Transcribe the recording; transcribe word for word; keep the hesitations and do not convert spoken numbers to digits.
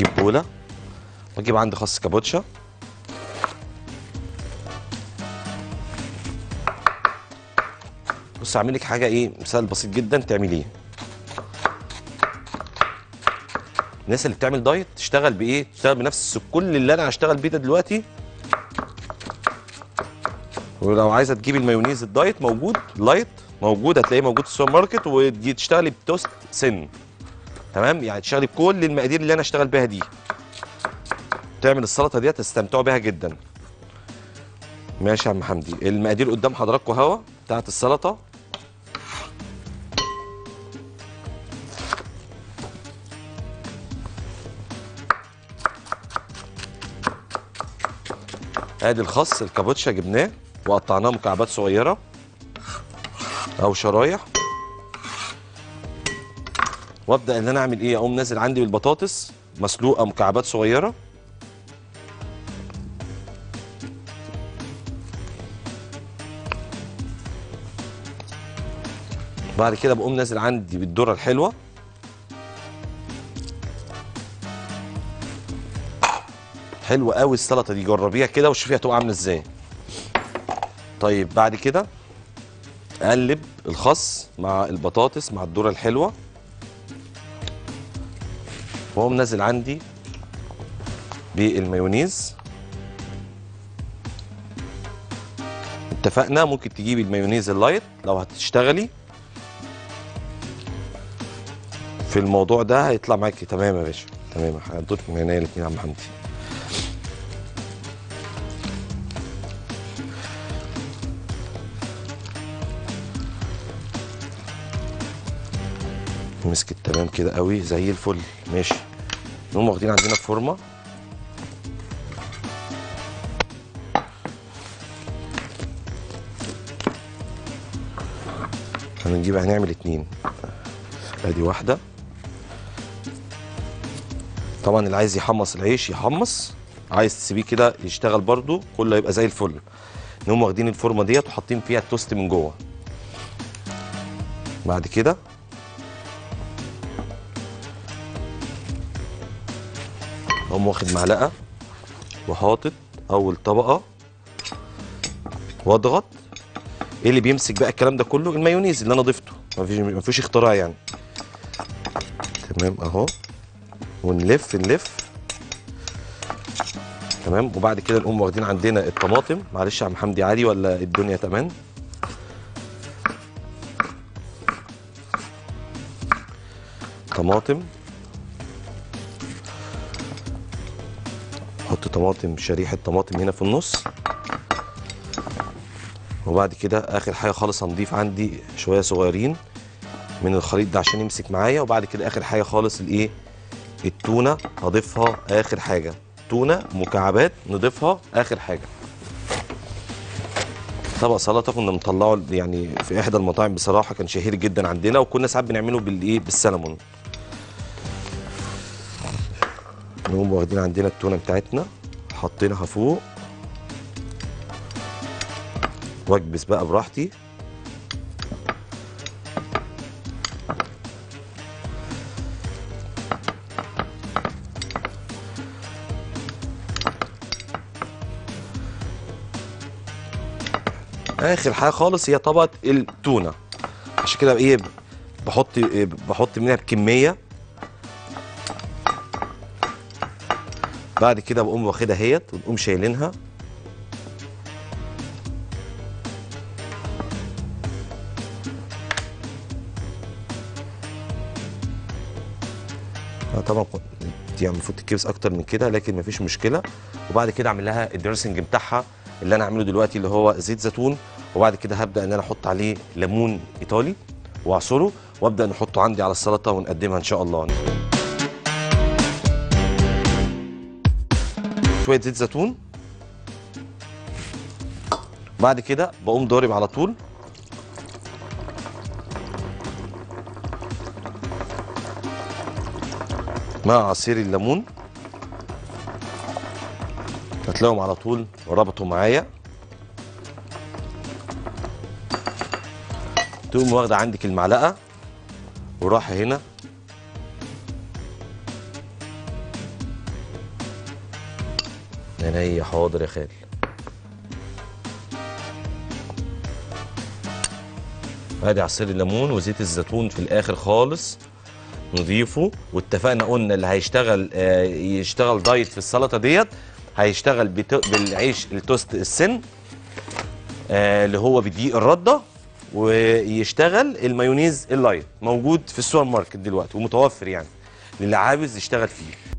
اجيب بوله واجيب عندي خس كابوتشا. بص اعمل لك حاجه ايه، مثال بسيط جدا تعمليه. الناس اللي بتعمل دايت تشتغل بايه؟ تشتغل بنفس كل اللي انا هشتغل بيه ده دلوقتي. ولو عايزه تجيبي المايونيز الدايت موجود، لايت موجود، هتلاقيه موجود في السوبر ماركت، وتجي تشتغلي بتوست سن. تمام؟ يعني تشتغلي بكل المقادير اللي انا اشتغل بيها دي. تعمل السلطه دي تستمتعوا بيها جدا. ماشي يا عم حمدي، المقادير قدام حضراتكم اهو بتاعت السلطه. ادي الخس الكابوتشا جبناه وقطعناه مكعبات صغيره او شرايح. وابدا ان انا اعمل ايه، اقوم نازل عندي بالبطاطس مسلوقه مكعبات صغيره. بعد كده بقوم نازل عندي بالذره الحلوه. حلوه قوي السلطه دي، جربيها كده وشوفيها هتبقى عامله ازاي. طيب بعد كده اقلب الخس مع البطاطس مع الذره الحلوه، واقوم نازل عندي بالمايونيز. اتفقنا ممكن تجيبي المايونيز اللايت لو هتشتغلي في الموضوع ده هيطلع معاكي تمام يا باشا. تمام، هدوك من عينيا الاثنين يا عم حمدي. مسكت تمام كده قوي زي الفل. ماشي، نقوم واخدين عندنا فورمه. هنجيب هنعمل اتنين. ادي واحده. طبعا اللي عايز يحمص العيش يحمص، عايز تسيبيه كده يشتغل برده كله يبقى زي الفل. نقوم واخدين الفورمه ديت وحاطين فيها التوست من جوه. بعد كده اقوم واخد معلقه وحاطط اول طبقه واضغط. ايه اللي بيمسك بقى الكلام ده كله؟ المايونيز اللي انا ضفته، مفيش مفيش اختراع يعني. تمام اهو، ونلف نلف. تمام. وبعد كده نقوم واخدين عندنا الطماطم. معلش يا عم حمدي عادي ولا الدنيا تمام؟ طماطم، حط طماطم، شريحه طماطم هنا في النص. وبعد كده اخر حاجه خالص هنضيف عندي شويه صغيرين من الخليط ده عشان يمسك معايا. وبعد كده اخر حاجه خالص الايه، التونه هضيفها اخر حاجه. تونه مكعبات نضيفها اخر حاجه. طبق سلطه كنا مطلعه يعني في احدى المطاعم، بصراحه كان شهير جدا عندنا، وكنا ساعات بنعمله بالايه، بالسلمون. نقوم واخدين عندنا التونه بتاعتنا حاطينها فوق، واكبس بقى براحتي. اخر حاجه خالص هي طبقه التونه، عشان كده ايه بحط بحط منها بكميه. بعد كده بقوم واخدها اهيت ونقوم شايلينها. طبعا يعني المفروض تتكبس اكتر من كده لكن مفيش مشكله. وبعد كده اعمل لها الدريسنج بتاعها اللي انا هعمله دلوقتي اللي هو زيت زيتون. وبعد كده هبدا ان انا احط عليه ليمون ايطالي واعصره، وابدا نحطه عندي على السلطه ونقدمها ان شاء الله. شويه زيت زيتون. بعد كده بقوم ضارب على طول مع عصير الليمون. هتلاقيهم على طول ربطوا معايا. تقوم واخده عندك المعلقه وراح هنا عينيا حاضر يا خال. ادي عصير الليمون وزيت الزيتون في الاخر خالص نضيفه. واتفقنا قلنا اللي هيشتغل آه يشتغل دايت في السلطه ديت هيشتغل بالعيش التوست السن آه اللي هو بدقيق الرده، ويشتغل المايونيز اللايت موجود في السوبر ماركت دلوقتي ومتوفر يعني للي عاوز يشتغل فيه.